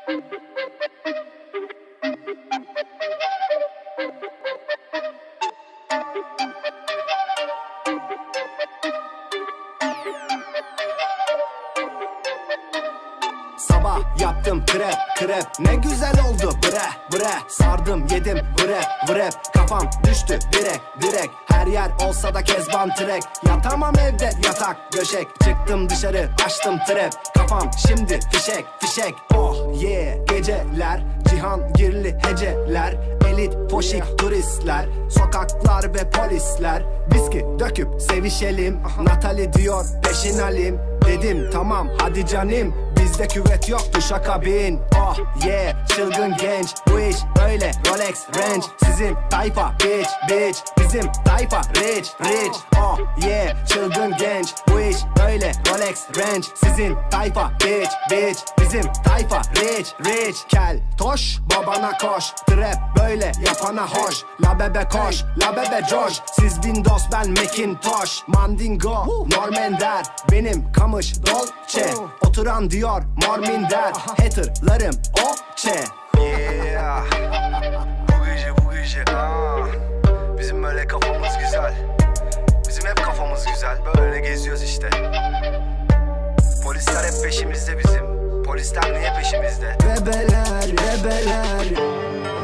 Sabah yaptım krep ne güzel oldu bre sardım yedim vrep kafam düştü direk her yer olsa da Kezban trek yatamam evde yatak döşek çıktım dışarı açtım trap kafam şimdi fişek oh yeah geceler Cihangirli heceler elit poşik turistler sokaklar ve polisler viski döküp sevişelim Natali diyor peşin alim dedim tamam hadi canım bizde küvet yok duşakabin oh yeah çılgın genç bu iş öyle Rolex Range sizin tayfa bitch bizim tayfa rich oh yeah çılgın genç bu iş öyle Rolex Range sizin tayfa bitch bizim tayfa rich kel toş babana koş trap böyle yapana hoş la bebe koş la bebe coş siz Windows ben Macintosh Mandingo Normender benim kamış Dolce oturan diyor Morminder haterlarım okçe yeah bu gece bizim böyle kafamız güzel bizim hep kafamız güzel böyle geziyoruz işte polisler hep peşimizde bizim polisler niye peşimizde Bebeler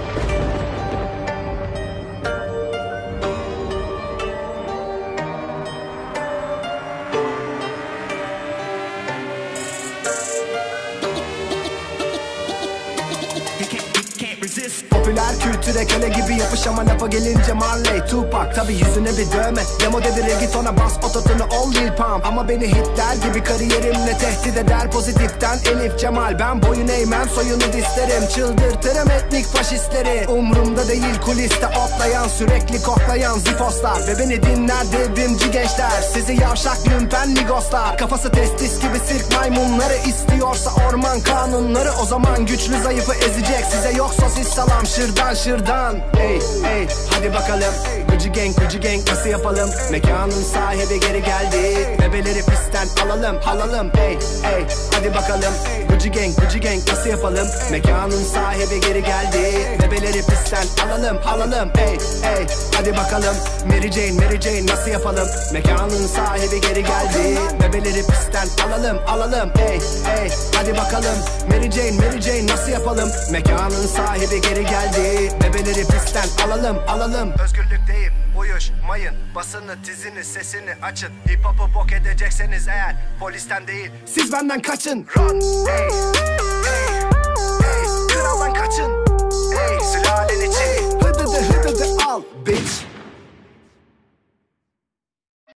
popüler kültüre köle gibi yapış ama lafa gelince Marley Tupac tabi yüzüne bir dövme demo devir reggaetona bas ototunu ol Lil Pump ama beni hitler gibi kariyerimle tehdit eder pozitiften Elif Cemal ben boyun eğmem soyunu dislerim çıldırtırım etnik faşistleri umrumda değil kuliste otlayan sürekli koklayan zifoslar ve beni dinler devrimci gençler sizi yavşak lümpen migoslar kafası testis gibi sirk maymunları istiyorsa orman kanunları o zaman güçlü zayıfı ezecek size yok sosis salam şırdan Ey hadi bakalım Gucci gang nasıl yapalım mekanın sahibi geri geldi bebeleri pistten alalım Ey hadi bakalım Gucci gang nasıl yapalım mekanın sahibi geri geldi bebeleri pistten alalım Ey hadi bakalım Mary Jane nasıl yapalım mekanın sahibi geri geldi bebeleri pistten alalım Ey hadi bakalım Mary Jane nasıl yapalım mekanın sahibi geri geldi bebeleri pistten alalım özgürlükteyim uyuşmayın basını tizini sesini açın hip hop'u bok edecekseniz eğer polisten değil siz benden kaçın run